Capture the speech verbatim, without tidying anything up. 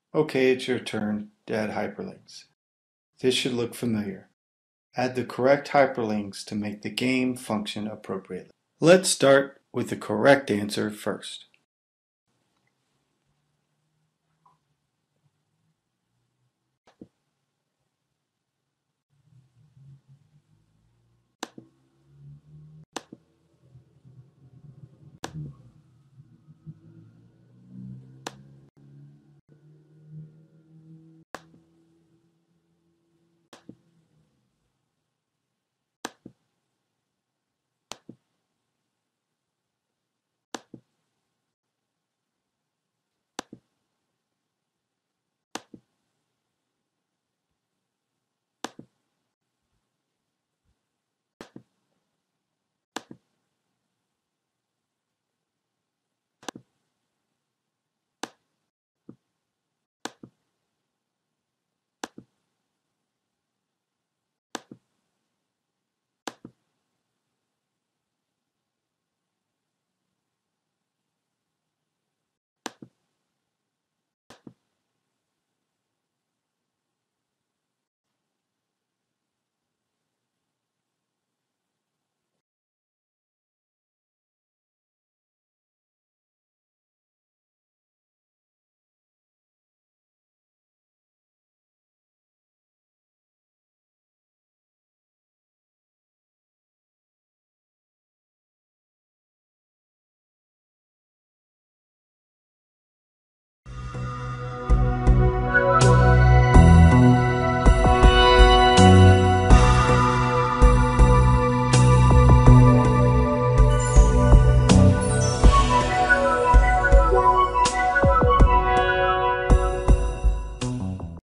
Okay, it's your turn to add hyperlinks. This should look familiar. Add the correct hyperlinks to make the game function appropriately. Let's start with the correct answer first.